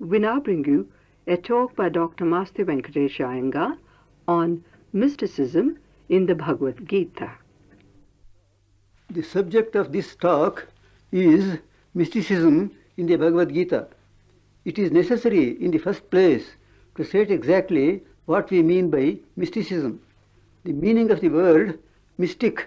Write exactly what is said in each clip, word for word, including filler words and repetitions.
we now bring you a talk by Doctor Masti Venkatesh Iyengar on mysticism in the Bhagavad Gita. The subject of this talk is mysticism in the Bhagavad Gita. It is necessary in the first place to state exactly what we mean by mysticism. The meaning of the word mystic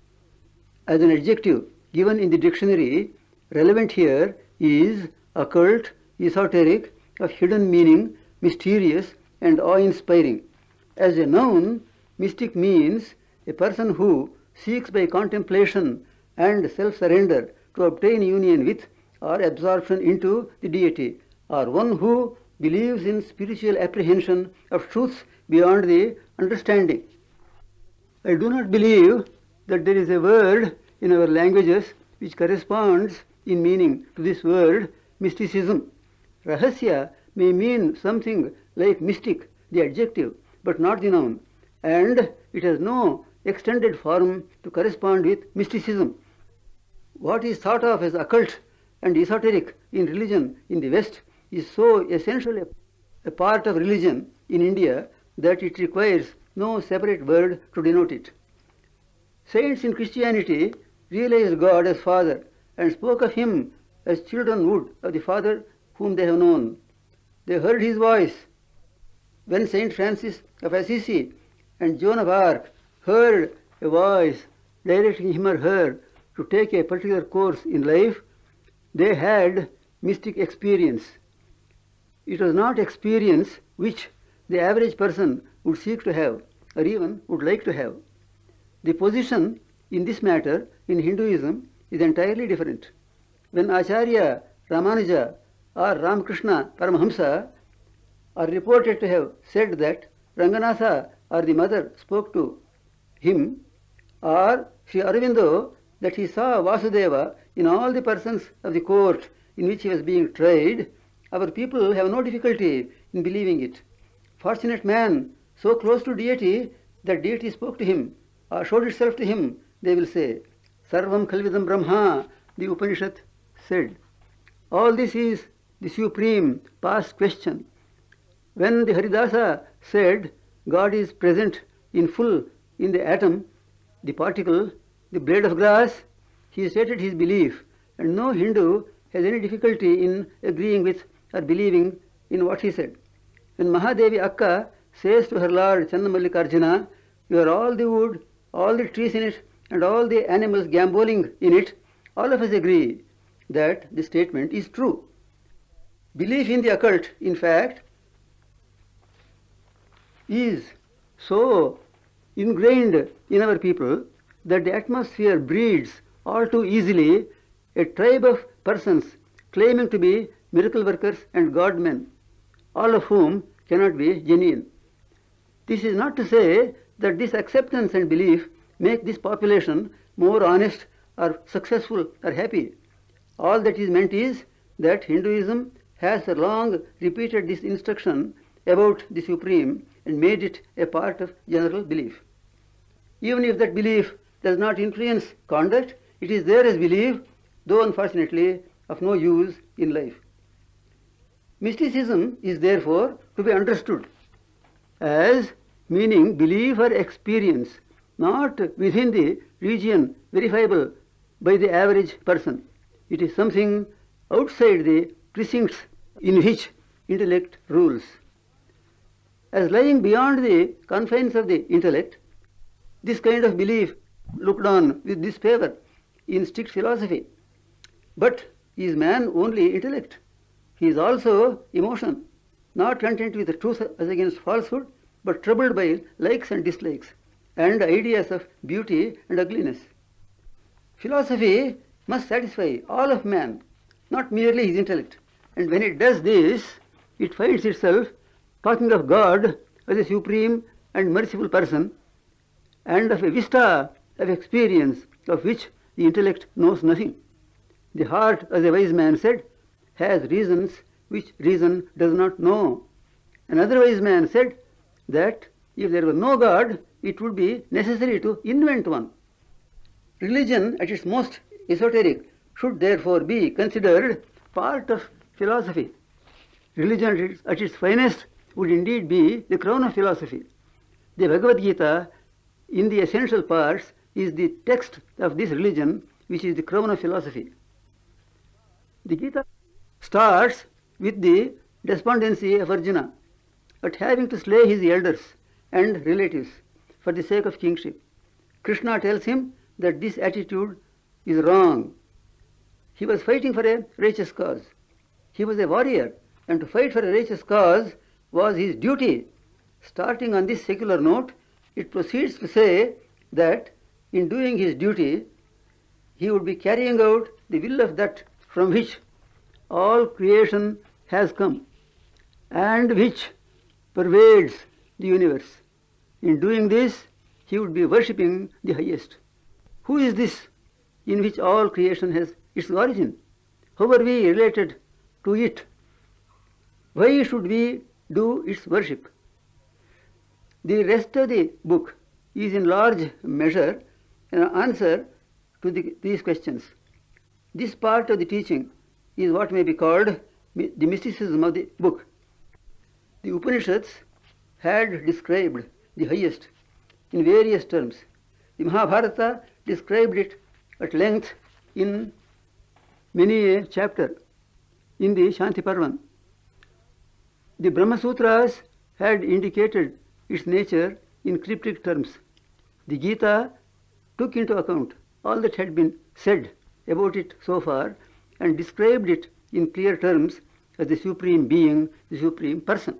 as an adjective given in the dictionary relevant here is occult, esoteric, of hidden meaning, mysterious and awe-inspiring. As a noun, mystic means a person who seeks by contemplation and self-surrender to obtain union with or absorption into the deity, or one who believes in spiritual apprehension of truths beyond the understanding. I do not believe that there is a word in our languages which corresponds in meaning to this word mysticism. Rahasya may mean something like mystic, the adjective, but not the noun, and it has no extended form to correspond with mysticism. What is thought of as occult and esoteric in religion in the West is so essential a, a part of religion in India that it requires no separate word to denote it. Saints in Christianity realized God as Father and spoke of Him as children would of the Father whom they have known. They heard His voice. When Saint Francis of Assisi and Joan of Arc heard a voice directing him or her to take a particular course in life, they had mystic experience. It was not experience which the average person would seek to have or even would like to have. The position in this matter in Hinduism is entirely different. When Acharya Ramanuja or Ramakrishna Paramahamsa are reported to have said that Ranganatha or the mother spoke to him, or Sri Aurobindo that he saw Vasudeva in all the persons of the court in which he was being tried, our people have no difficulty in believing it. Fortunate man, so close to deity that deity spoke to him or showed itself to him, they will say. Sarvam Khalvidam Brahma, the Upanishad said. All this is the supreme past question. When the Haridasa said God is present in full in the atom, the particle, the blade of grass, he stated his belief, and no Hindu has any difficulty in agreeing with or believing in what he said. When Mahadevi Akka says to her Lord Channamallikarjuna, you are all the wood, all the trees in it, and all the animals gambolling in it, all of us agree that the statement is true. Belief in the occult, in fact, is so ingrained in our people that the atmosphere breeds all too easily a tribe of persons claiming to be miracle workers and God-men, all of whom cannot be genuine. This is not to say that this acceptance and belief make this population more honest or successful or happy. All that is meant is that Hinduism has long repeated this instruction about the Supreme and made it a part of general belief. Even if that belief does not influence conduct, it is there as belief, though unfortunately of no use in life. Mysticism is therefore to be understood as meaning belief or experience, not within the region verifiable by the average person. It is something outside the precincts in which intellect rules. As lying beyond the confines of the intellect, this kind of belief looked on with disfavor in strict philosophy. But is man only intellect? He is also emotion, not content with the truth as against falsehood, but troubled by likes and dislikes, and ideas of beauty and ugliness. Philosophy must satisfy all of man, not merely his intellect. And when it does this, it finds itself talking of God as a supreme and merciful person, and of a vista of experience of which the intellect knows nothing. The heart, as a wise man said, has reasons which reason does not know. Another wise man said that if there were no God, it would be necessary to invent one. Religion, at its most esoteric, should therefore be considered part of philosophy. religion at its, at its finest would indeed be the crown of philosophy. The Bhagavad Gita, in the essential parts, is the text of this religion, which is the crown of philosophy. The Gita starts with the despondency of Arjuna at having to slay his elders and relatives for the sake of kingship. Krishna tells him that this attitude is wrong. He was fighting for a righteous cause. He was a warrior, and to fight for a righteous cause was his duty. Starting on this secular note, it proceeds to say that in doing his duty, he would be carrying out the will of that from which all creation has come and which pervades the universe. In doing this, he would be worshipping the highest. Who is this in which all creation has its origin? How are we related to it? Why should we do its worship? The rest of the book is in large measure an answer to the, these questions. This part of the teaching is what may be called the mysticism of the book. The Upanishads had described the highest in various terms. The Mahabharata described it at length in many a chapter in the Shanti Parvan. The Brahma Sutras had indicated its nature in cryptic terms. The Gita took into account all that had been said about it so far and described it in clear terms as the Supreme Being, the Supreme Person.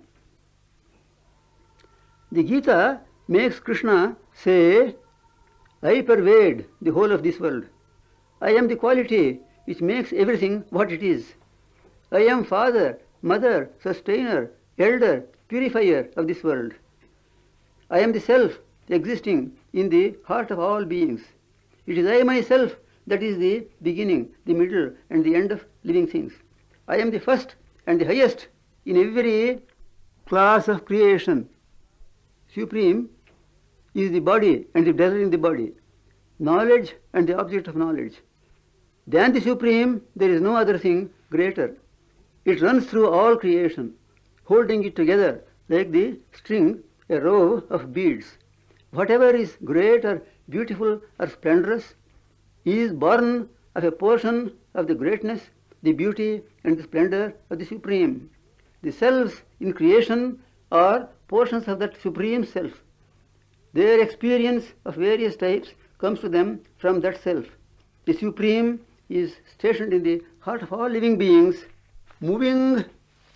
The Gita makes Krishna say, I pervade the whole of this world. I am the quality which makes everything what it is. I am father, mother, sustainer, elder, purifier of this world. I am the self existing in the heart of all beings. It is I myself that is the beginning, the middle, and the end of living things. I am the first and the highest in every class of creation. Supreme is the body and the dweller in the body, knowledge and the object of knowledge. Than the Supreme, there is no other thing greater. It runs through all creation, holding it together like the string, a row of beads. Whatever is great or beautiful or splendorous is born of a portion of the greatness, the beauty, and the splendor of the Supreme. The selves in creation are portions of that Supreme Self. Their experience of various types comes to them from that Self. The Supreme is stationed in the heart of all living beings, moving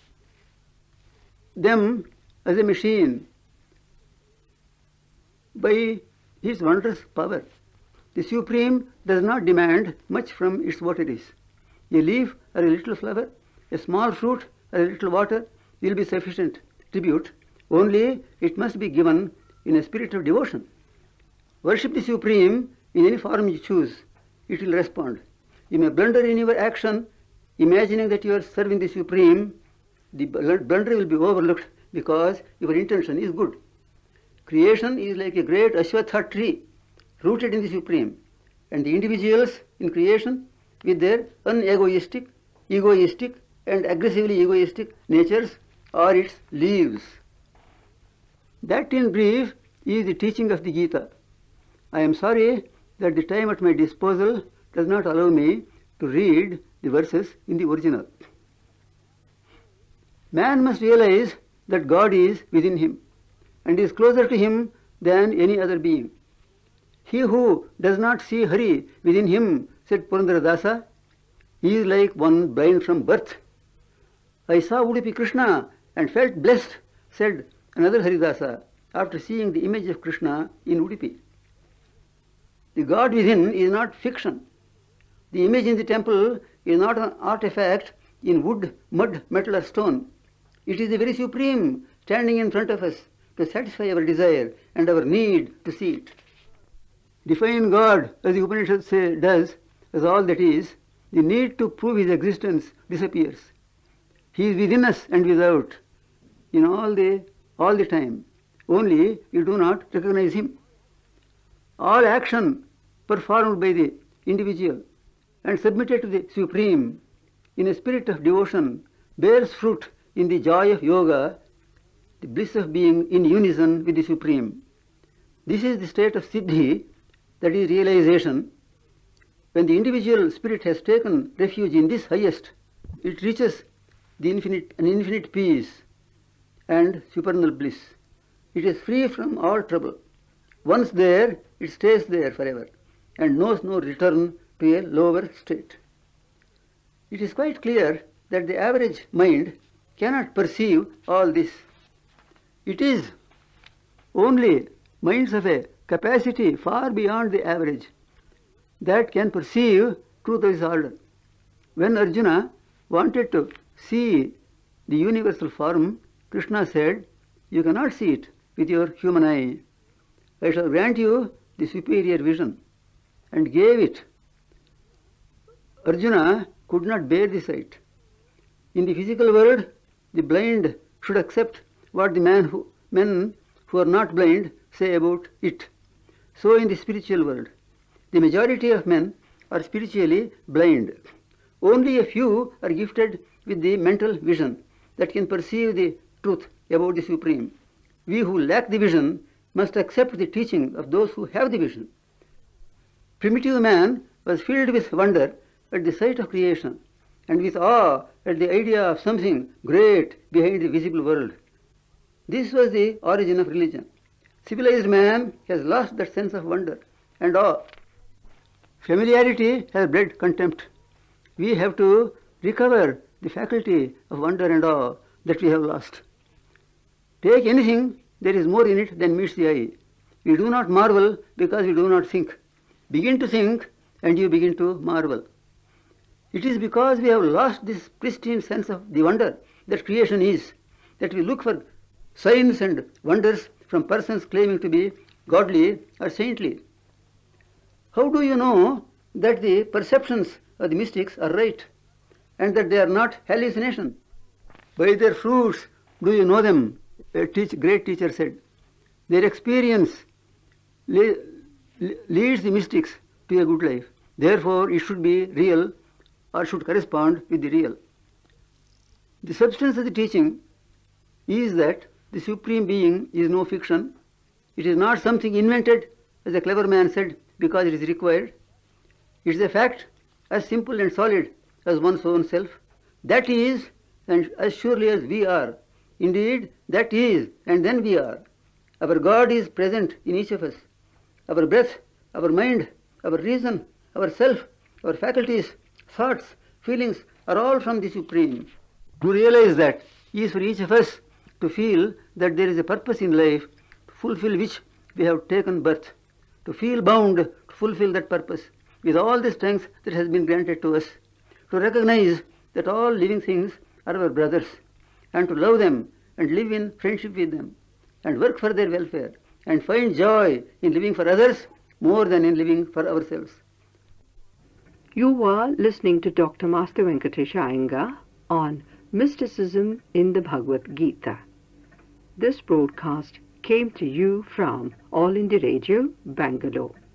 them as a machine by his wondrous power. The Supreme does not demand much from its votaries. A leaf or a little flower, a small fruit or a little water will be sufficient tribute, only it must be given in a spirit of devotion. Worship the Supreme in any form you choose, it will respond. You may blunder in your action, imagining that you are serving the Supreme. The blunder will be overlooked because your intention is good. Creation is like a great Ashwatha tree rooted in the Supreme, and the individuals in creation with their unegoistic, egoistic and aggressively egoistic natures are its leaves. That in brief is the teaching of the Gita. I am sorry that the time at my disposal does not allow me to read the verses in the original. Man must realize that God is within him and is closer to him than any other being. He who does not see Hari within him, said Purandara Dasa, is like one blind from birth. I saw Udupi Krishna and felt blessed, said another Haridasa, after seeing the image of Krishna in Udupi. The God within is not fiction. The image in the temple is not an artifact in wood, mud, metal or stone. It is the very Supreme standing in front of us to satisfy our desire and our need to see it. Define God, as the Upanishad say, does, as all that is, the need to prove his existence disappears. He is within us and without, in all the, all the time. Only you do not recognize him. All action performed by the individual and submitted to the Supreme in a spirit of devotion bears fruit in the joy of yoga, the bliss of being in unison with the Supreme. This is the state of siddhi, that is realization. When the individual spirit has taken refuge in this highest, it reaches the infinite, an infinite peace and supernal bliss. It is free from all trouble. Once there, it stays there forever and knows no return to a lower state. It is quite clear that the average mind cannot perceive all this. It is only minds of a capacity far beyond the average that can perceive truth of this order. When Arjuna wanted to see the universal form, Krishna said, "You cannot see it with your human eye. I shall grant you the superior vision," and gave it. Arjuna could not bear the sight. In the physical world, the blind should accept what the man who, men who are not blind say about it. So in the spiritual world, the majority of men are spiritually blind. Only a few are gifted with the mental vision that can perceive the truth about the Supreme. We who lack the vision must accept the teaching of those who have the vision. Primitive man was filled with wonder at the sight of creation and with awe at the idea of something great behind the visible world. This was the origin of religion. Civilized man has lost that sense of wonder and awe. Familiarity has bred contempt. We have to recover the faculty of wonder and awe that we have lost. Take anything, there is more in it than meets the eye. We do not marvel because we do not think. Begin to think and you begin to marvel. It is because we have lost this pristine sense of the wonder that creation is, that we look for signs and wonders from persons claiming to be godly or saintly. How do you know that the perceptions of the mystics are right and that they are not hallucination? By their fruits do you know them, a teach, great teacher said. Their experience le leads the mystics to a good life. Therefore, it should be real or should correspond with the real. The substance of the teaching is that the Supreme Being is no fiction. It is not something invented, as a clever man said, because it is required. It is a fact as simple and solid as one's own self. That is, and as surely as we are. Indeed, that is, and then we are. Our God is present in each of us. Our breath, our mind, our reason, our self, our faculties, thoughts, feelings are all from the Supreme. To realize that is for each of us to feel that there is a purpose in life to fulfill which we have taken birth, to feel bound to fulfill that purpose with all the strength that has been granted to us, to recognize that all living things are our brothers, and to love them and live in friendship with them, and work for their welfare, and find joy in living for others more than in living for ourselves. You were listening to Doctor Master Venkatesh Iyengar on Mysticism in the Bhagavad Gita. This broadcast came to you from All India Radio, Bangalore.